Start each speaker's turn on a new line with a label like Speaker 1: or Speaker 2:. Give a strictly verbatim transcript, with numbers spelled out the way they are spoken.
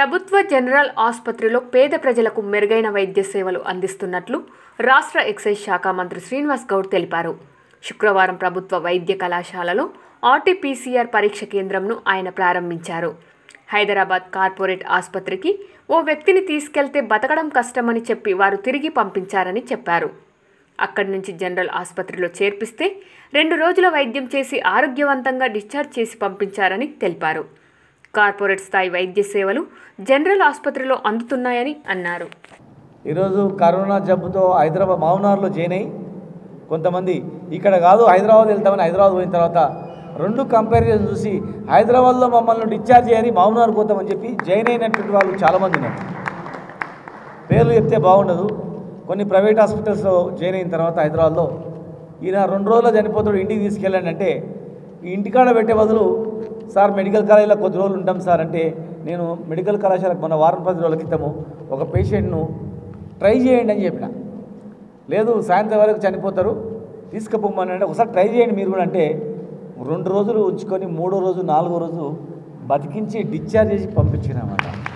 Speaker 1: ప్రభుత్వ జనరల్ ఆసుపత్రిలో పేద ప్రజలకు మెరుగైన వైద్య సేవలు అందిస్తున్నట్లు రాష్ట్ర ఎక్సైజ్ శాఖ మంత్రి శ్రీనివాస్ గౌడ్ తెలిపారు. శుక్రవారం ప్రభుత్వ వైద్య కళాశాలలో ఆర్టీపీసీఆర్ పరీక్ష కేంద్రంను ఆయన ప్రారంభించారు. హైదరాబాద్ కార్పొరేట్ ఆసుపత్రికి ఓ వ్యక్తిని తీసుకెళ్తే బతకడం కష్టమని చెప్పి వారు తిరిగి పంపించారని చెప్పారు. అక్కడి నుంచి జనరల్ ఆసుపత్రిలో చేర్పిస్తే రెండు రోజుల వైద్యం చేసి ఆరోగ్యవంతంగా డిశ్చార్జ్ చేసి పంపించారని తెలిపారు. కార్పొరేట్ స్థాయి వైద్య సేవలు జనరల్ ఆసుపత్రిలో అందుతున్నాయని అన్నారు.
Speaker 2: ఈరోజు కరోనా జబ్బుతో హైదరాబాద్ మామనార్లో జాయిన్ అయ్యి కొంతమంది ఇక్కడ కాదు హైదరాబాద్ వెళ్తామని హైదరాబాద్ పోయిన తర్వాత రెండు కంపారిజన్ చూసి హైదరాబాద్లో మమ్మల్ని డిశ్చార్జ్ చేయాలి మామనార్ పోతామని చెప్పి జాయిన్ అయినటువంటి వాళ్ళు చాలామంది ఉన్నారు. పేర్లు చెప్తే బాగుండదు. కొన్ని ప్రైవేట్ హాస్పిటల్స్లో జాయిన్ అయిన తర్వాత హైదరాబాద్లో ఈయన రెండు రోజుల్లో చనిపోతాడు ఇంటికి తీసుకెళ్ళండి అంటే ఈ ఇంటికాడ పెట్టే బదులు సార్ మెడికల్ కాలేజీలో కొద్ది రోజులు ఉంటాం సార్ అంటే నేను మెడికల్ కళాశాలకు మొన్న వారం పది రోజుల క్రితము ఒక పేషెంట్ను ట్రై చేయండి అని చెప్పిన. లేదు సాయంత్రం వరకు చనిపోతారు తీసుకుపోమని అంటే ఒకసారి ట్రై చేయండి మీరు కూడా అంటే రెండు రోజులు ఉంచుకొని మూడో రోజు నాలుగో రోజు బతికించి డిశ్చార్జ్ చేసి పంపించినమాట.